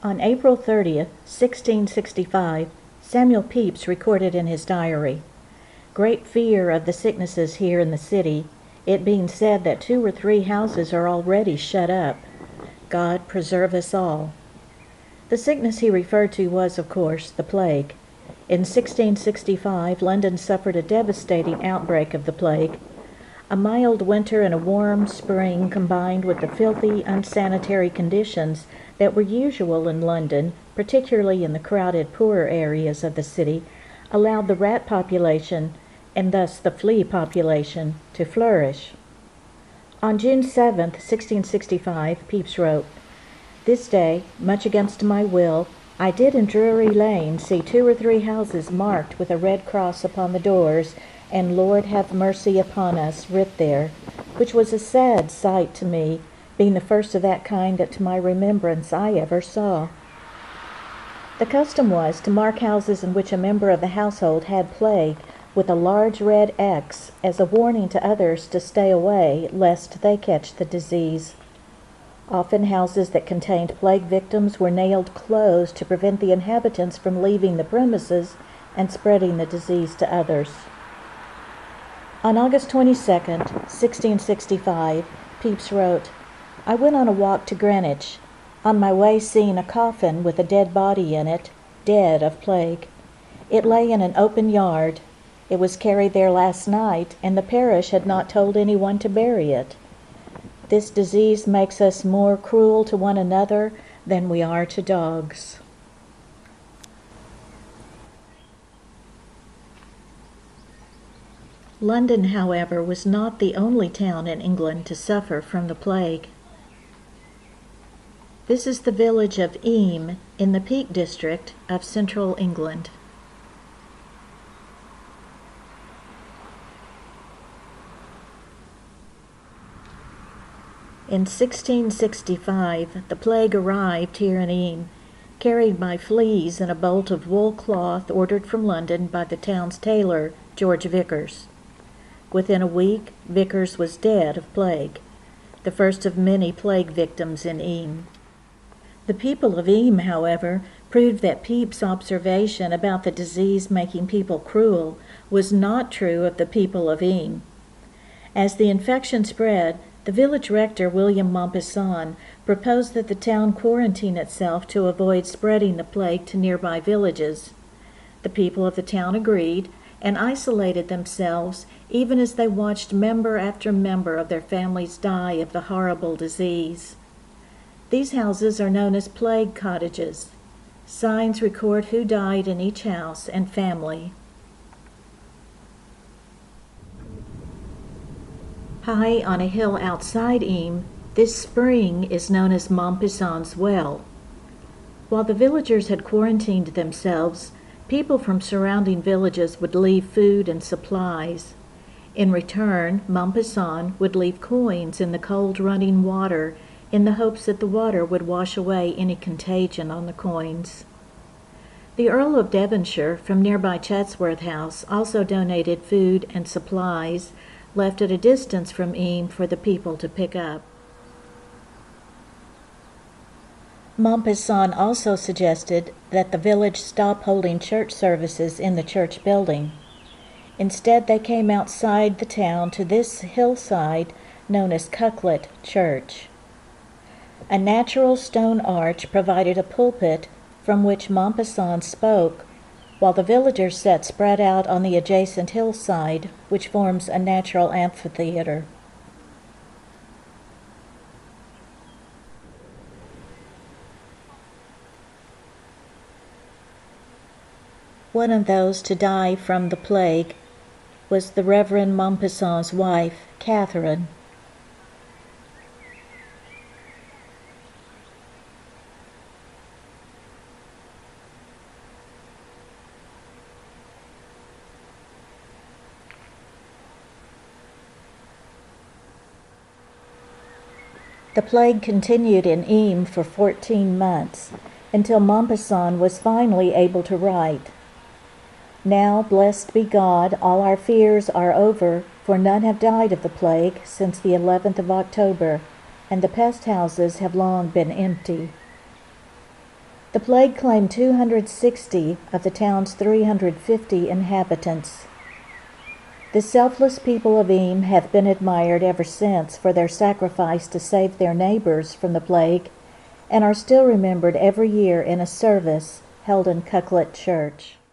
On April 30th, 1665, Samuel Pepys recorded in his diary, "Great fear of the sicknesses here in the city, it being said that 2 or 3 houses are already shut up. God preserve us all." The sickness he referred to was, of course, the plague. In 1665, London suffered a devastating outbreak of the plague. A mild winter and a warm spring, combined with the filthy, unsanitary conditions that were usual in London, particularly in the crowded, poorer areas of the city, allowed the rat population, and thus the flea population, to flourish. On June 7, 1665, Pepys wrote, "This day, much against my will, I did in Drury Lane see 2 or 3 houses marked with a red cross upon the doors, and Lord have mercy upon us writ there, which was a sad sight to me, being the first of that kind that to my remembrance I ever saw." The custom was to mark houses in which a member of the household had plague with a large red X as a warning to others to stay away lest they catch the disease. Often houses that contained plague victims were nailed closed to prevent the inhabitants from leaving the premises and spreading the disease to others. On August 22, 1665, Pepys wrote, "I went on a walk to Greenwich, on my way seeing a coffin with a dead body in it, dead of plague. It lay in an open yard. It was carried there last night, and the parish had not told anyone to bury it. This disease makes us more cruel to one another than we are to dogs." London, however, was not the only town in England to suffer from the plague. This is the village of Eyam in the Peak District of central England. In 1665, the plague arrived here in Eyam, carried by fleas in a bolt of wool cloth ordered from London by the town's tailor, George Vickers. Within a week, Vickers was dead of plague, the first of many plague victims in Eyam. The people of Eyam, however, proved that Pepys' observation about the disease making people cruel was not true of the people of Eyam. As the infection spread, the village rector, William Mompesson, proposed that the town quarantine itself to avoid spreading the plague to nearby villages. The people of the town agreed and isolated themselves even as they watched member after member of their families die of the horrible disease. These houses are known as plague cottages. Signs record who died in each house and family. High on a hill outside Eyam, this spring is known as Mompesson's Well. While the villagers had quarantined themselves, people from surrounding villages would leave food and supplies. In return, Mompesson would leave coins in the cold running water in the hopes that the water would wash away any contagion on the coins. The Earl of Devonshire from nearby Chatsworth House also donated food and supplies left at a distance from Eyam for the people to pick up. Mompesson also suggested that the village stop holding church services in the church building. Instead, they came outside the town to this hillside known as Cucklet Church. A natural stone arch provided a pulpit from which Mompesson spoke, while the villagers sat spread out on the adjacent hillside, which forms a natural amphitheater. One of those to die from the plague was the Reverend Mompesson's wife, Catherine. The plague continued in Eyam for 14 months, until Mompesson was finally able to write, "Now, blessed be God, all our fears are over, for none have died of the plague since the 11th of October, and the pest houses have long been empty." The plague claimed 260 of the town's 350 inhabitants. The selfless people of Eyam have been admired ever since for their sacrifice to save their neighbors from the plague, and are still remembered every year in a service held in Cucklet Church.